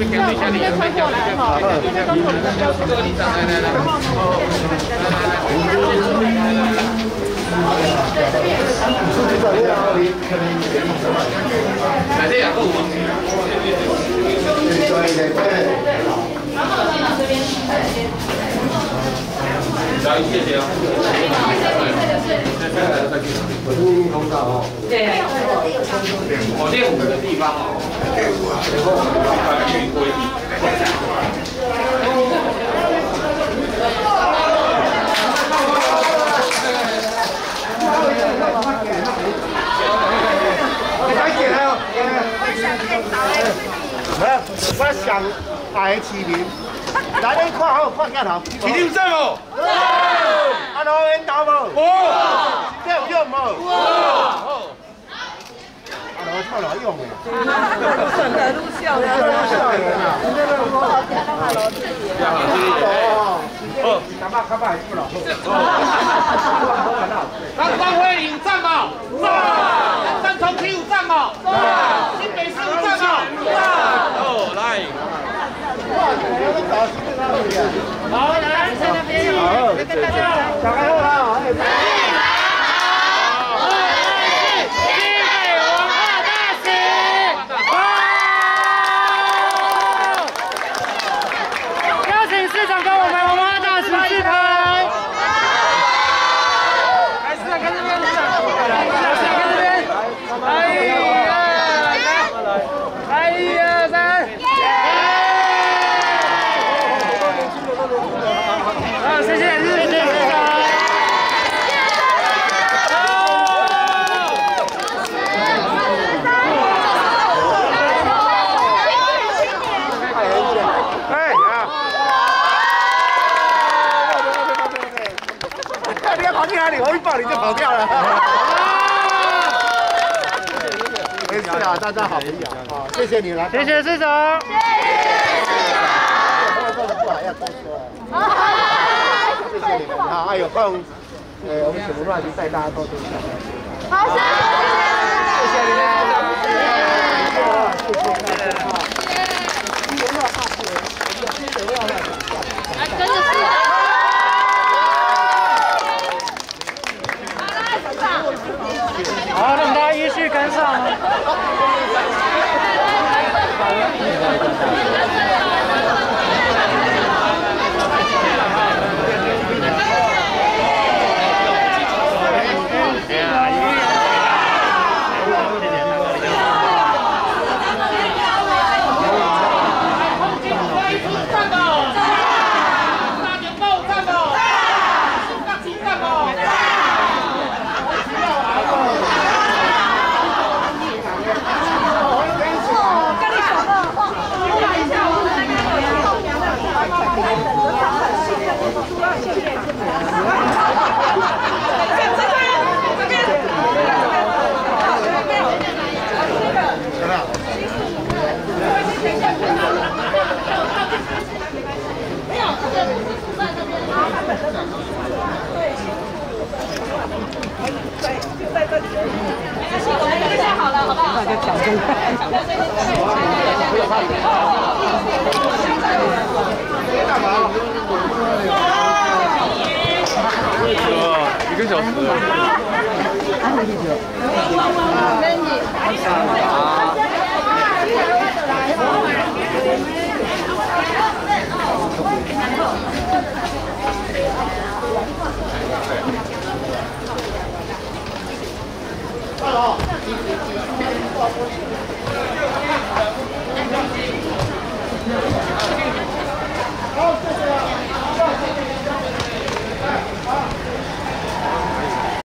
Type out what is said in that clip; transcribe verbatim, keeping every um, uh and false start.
这样直接穿过来哈，这边中途比较标准。来来来，然后来这两个五。然后电脑这边。来，谢谢啊。我是密通道哦。对。我练舞的地方哦。练舞啊。然后把运规定。 我上大个市民，来恁看好看镜头。市民有啥无？有。啊，路缘投无？无。这有用无？有。好。啊，路怎么来用的？顺的路线，顺的路线啊。你这个我好听，那个路子。哦。哦。干嘛干嘛不了？南光会有站吗？在。三重区有站吗？在。新北市有站吗？在。哦，来。好，来，在那边有，跟大家打开后啦，哎。我一抱你就跑掉了。没事啊，大家好朋友啊，谢谢你来， 谢谢市长。谢谢市长。 做的不好要多说。谢谢你们啊，啊有空，呃，我们什么乱就带大家多多一下。 好，谢谢。 谢谢你们，谢谢，谢谢大家。 来，跟着市长。好，让大家依序跟上。大家抢中看。干嘛？一个小时。还没多久。没你。